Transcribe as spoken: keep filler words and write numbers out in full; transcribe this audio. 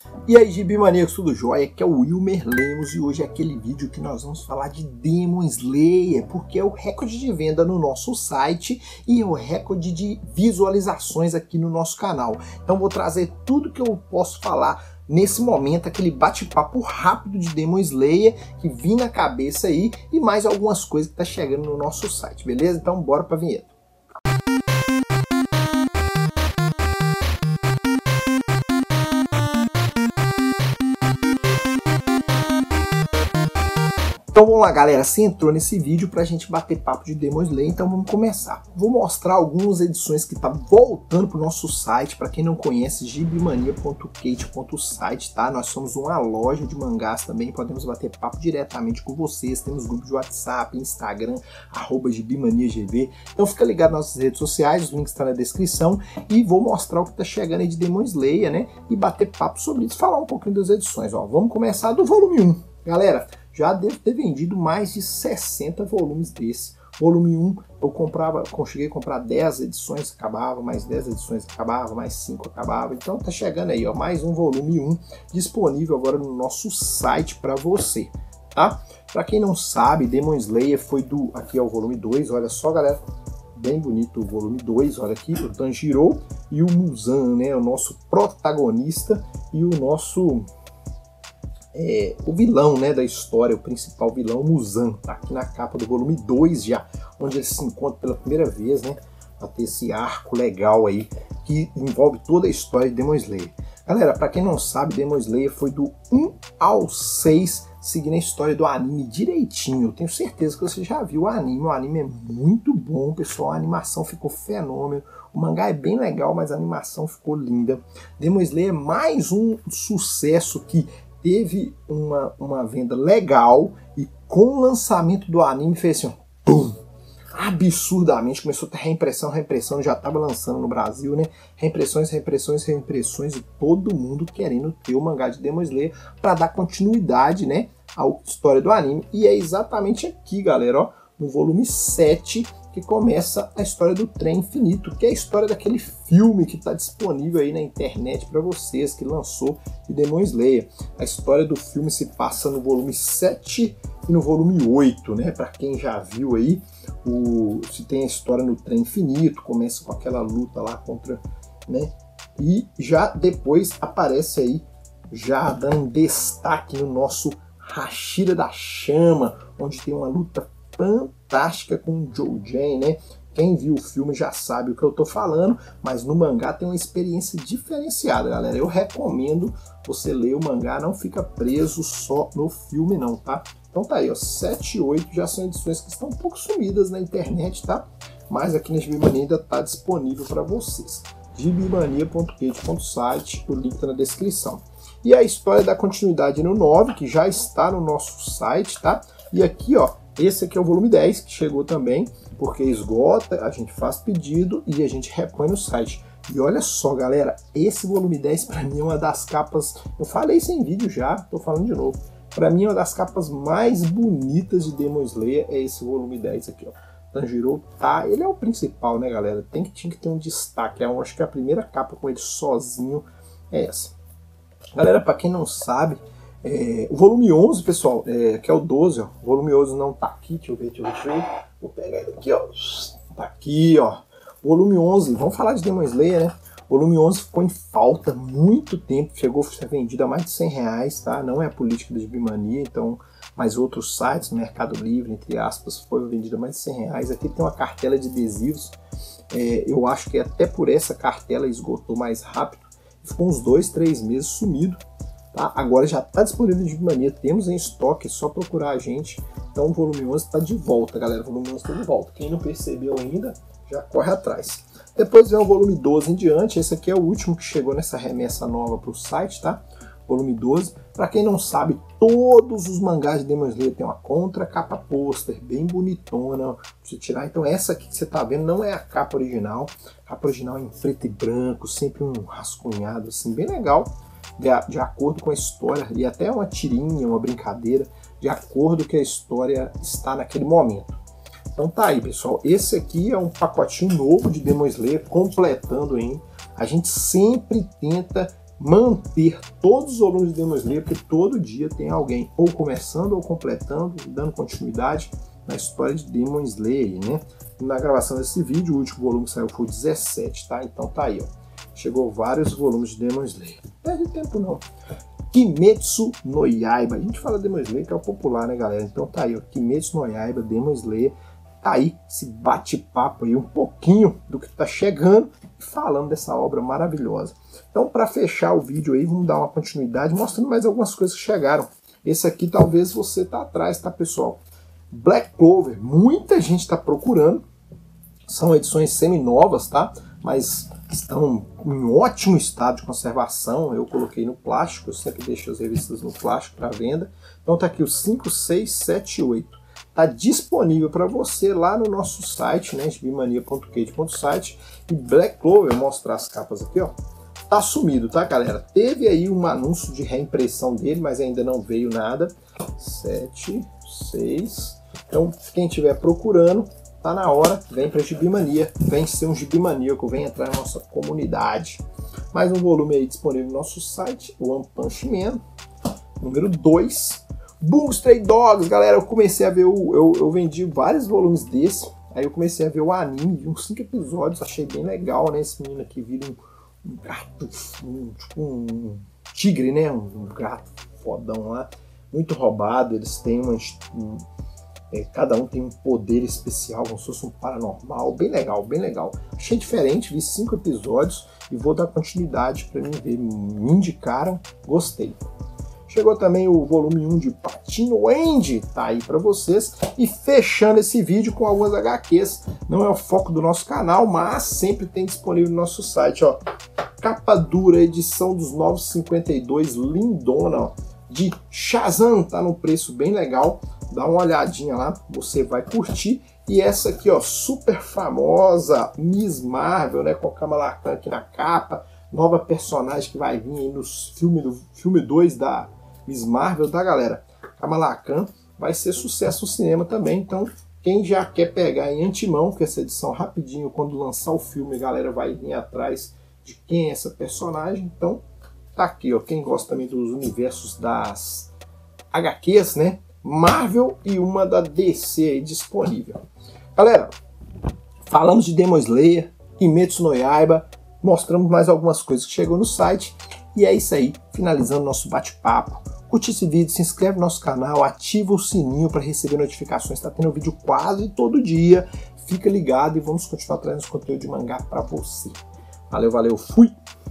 E aí, Gibi Maníacos, tudo jóia? Aqui é o Wilmer Lemos e hoje é aquele vídeo que nós vamos falar de Demon Slayer, porque é o recorde de venda no nosso site e é o recorde de visualizações aqui no nosso canal. Então vou trazer tudo que eu posso falar nesse momento, aquele bate-papo rápido de Demon Slayer que vim na cabeça aí e mais algumas coisas que tá chegando no nosso site, beleza? Então bora pra vinheta. Então vamos lá, galera, você entrou nesse vídeo pra gente bater papo de Demon Slayer, então vamos começar. Vou mostrar algumas edições que tá voltando pro nosso site. Para quem não conhece, gibimania ponto kate ponto site, tá? Nós somos uma loja de mangás também, podemos bater papo diretamente com vocês. Temos grupo de WhatsApp, Instagram, arroba gibimaniagv. Então fica ligado nas nossas redes sociais, os links estão na descrição. E vou mostrar o que tá chegando aí de Demon Slayer, né? E bater papo sobre isso, falar um pouquinho das edições. Ó, vamos começar do volume um. Galera, já devo ter vendido mais de sessenta volumes desse. Volume um, eu comprava, cheguei a comprar dez edições, acabava, mais dez edições acabava, mais cinco acabava. Então tá chegando aí, ó, mais um volume um disponível agora no nosso site para você, tá? Para quem não sabe, Demon Slayer foi do, aqui é o volume dois, olha só, galera, bem bonito o volume dois, olha aqui, o Tanjiro e o Muzan, né, o nosso protagonista e o nosso... É, o vilão, né, da história, o principal vilão, Muzan, tá aqui na capa do volume dois já, onde ele se encontra pela primeira vez, né, pra ter esse arco legal aí, que envolve toda a história de Demon Slayer. Galera, pra quem não sabe, Demon Slayer foi do um ao seis, seguindo a história do anime direitinho. Eu tenho certeza que você já viu o anime, o anime é muito bom, pessoal, a animação ficou fenômeno, o mangá é bem legal, mas a animação ficou linda. Demon Slayer é mais um sucesso que teve uma, uma venda legal e com o lançamento do anime fez assim, pum, absurdamente, começou a ter reimpressão, reimpressão, já estava lançando no Brasil, né? Reimpressões, reimpressões, reimpressões e todo mundo querendo ter o mangá de Demon Slayer para dar continuidade, né, à história do anime. E é exatamente aqui, galera, ó, no volume sete, que começa a história do Trem Infinito, que é a história daquele filme que está disponível aí na internet para vocês, que lançou de Demon Slayer. A história do filme se passa no volume sete e no volume oito, né? Para quem já viu aí, o, se tem a história no Trem Infinito, começa com aquela luta lá contra, né? E já depois aparece aí, já dando destaque no nosso Hashira da Chama, onde tem uma luta fantástica com o Joe Jane, né? Quem viu o filme já sabe o que eu tô falando, mas no mangá tem uma experiência diferenciada, galera. Eu recomendo você ler o mangá, não fica preso só no filme não, tá? Então tá aí, ó, sete e oito já são edições que estão um pouco sumidas na internet, tá? Mas aqui na Gibimania ainda tá disponível para vocês. gibimania ponto kate ponto site, o link tá na descrição. E a história da continuidade no nove, que já está no nosso site, tá? E aqui, ó, esse aqui é o volume dez, que chegou também, porque esgota, a gente faz pedido e a gente repõe no site. E olha só, galera, esse volume dez para mim é uma das capas, eu falei isso em vídeo já, tô falando de novo, para mim é uma das capas mais bonitas de Demon Slayer, é esse volume dez aqui, ó. Tanjiro, tá, ele é o principal, né, galera, tem que, tinha que ter um destaque, eu acho que a primeira capa com ele sozinho é essa. Galera, para quem não sabe, É, o volume onze, pessoal, é, que é o doze, ó, o volume onze não tá aqui, deixa eu ver, deixa eu ver, deixa eu ver. Vou pegar ele aqui, ó, tá aqui, ó, o volume onze, vamos falar de Demon Slayer, né, o volume onze ficou em falta muito tempo, chegou a ser vendido a mais de cem reais, tá, não é a política da Gibimania, então, mas outros sites, Mercado Livre, entre aspas, foi vendido a mais de cem reais, aqui tem uma cartela de adesivos, é, eu acho que até por essa cartela esgotou mais rápido, ficou uns dois, três meses sumido. Tá? Agora já está disponível em Gibimania, temos em estoque, é só procurar a gente. Então o volume onze está de volta, galera, o volume onze está de volta. Quem não percebeu ainda, já corre atrás. Depois vem o volume doze em diante, esse aqui é o último que chegou nessa remessa nova para o site, tá? Volume doze. Para quem não sabe, todos os mangás de Demon Slayer tem uma contra capa pôster, bem bonitona, pra você tirar. Então essa aqui que você está vendo não é a capa original, a capa original é em preto e branco, sempre um rascunhado assim, bem legal. De, de acordo com a história, e até uma tirinha, uma brincadeira, de acordo com que a história está naquele momento. Então tá aí, pessoal, esse aqui é um pacotinho novo de Demon Slayer, completando, hein? A gente sempre tenta manter todos os volumes de Demon Slayer, porque todo dia tem alguém ou começando ou completando, dando continuidade na história de Demon Slayer, né? Na gravação desse vídeo, o último volume que saiu foi o dezessete, tá? Então tá aí, ó. Chegou vários volumes de Demon Slayer. Não perde tempo não. Kimetsu no Yaiba. A gente fala Demon Slayer que é o popular, né, galera? Então tá aí, ó. Kimetsu no Yaiba, Demon Slayer. Tá aí esse bate-papo aí, um pouquinho do que tá chegando, falando dessa obra maravilhosa. Então, para fechar o vídeo aí, vamos dar uma continuidade, mostrando mais algumas coisas que chegaram. Esse aqui talvez você tá atrás, tá, pessoal? Black Clover, muita gente está procurando. São edições semi-novas, tá? Mas estão em ótimo estado de conservação. Eu coloquei no plástico, eu sempre deixo as revistas no plástico para venda. Então tá aqui o cinco, seis, sete, oito. Está disponível para você lá no nosso site, né, gibimania ponto kate ponto site. E Black Clover, eu vou mostrar as capas aqui, ó. Tá sumido, tá, galera? Teve aí um anúncio de reimpressão dele, mas ainda não veio nada. sete, seis. Então, quem estiver procurando, tá na hora. Vem para Gibimania, vem ser um gibimaníaco, vem entrar na nossa comunidade. Mais um volume aí disponível no nosso site, o One Punch Man, número dois. Bungo Stray Dogs, galera, eu comecei a ver, o, eu, eu vendi vários volumes desse, aí eu comecei a ver o anime, vi uns cinco episódios, achei bem legal, né, esse menino aqui vira um, um gato, um, tipo um tigre, né, um, um gato fodão lá, muito roubado, eles têm uma, um, é, cada um tem um poder especial, como se fosse um paranormal, bem legal, bem legal, achei diferente, vi cinco episódios e vou dar continuidade para mim ver, me indicaram, gostei. Chegou também o volume um de Patinho Andy, tá aí para vocês. E fechando esse vídeo com algumas agá quês. Não é o foco do nosso canal, mas sempre tem disponível no nosso site, ó. Capa dura, edição dos novos cinquenta e dois, lindona, ó. De Shazam, tá num preço bem legal. Dá uma olhadinha lá, você vai curtir. E essa aqui, ó, super famosa, Miss Marvel, né, com a Kamala Khan aqui na capa. Nova personagem que vai vir aí nos filme do filme dois da Miss Marvel, tá, galera? Kamala Khan vai ser sucesso no cinema também, então quem já quer pegar em antemão, que essa edição rapidinho, quando lançar o filme, a galera vai vir atrás de quem é essa personagem, então tá aqui, ó, quem gosta também dos universos das agá quês, né? Marvel e uma da D C aí disponível. Galera, falamos de Demon Slayer, Kimetsu no Yaiba, mostramos mais algumas coisas que chegou no site, e é isso aí, finalizando nosso bate-papo. Curte esse vídeo, se inscreve no nosso canal, ativa o sininho para receber notificações, está tendo vídeo quase todo dia, fica ligado e vamos continuar trazendo conteúdo de mangá para você. Valeu, valeu, fui!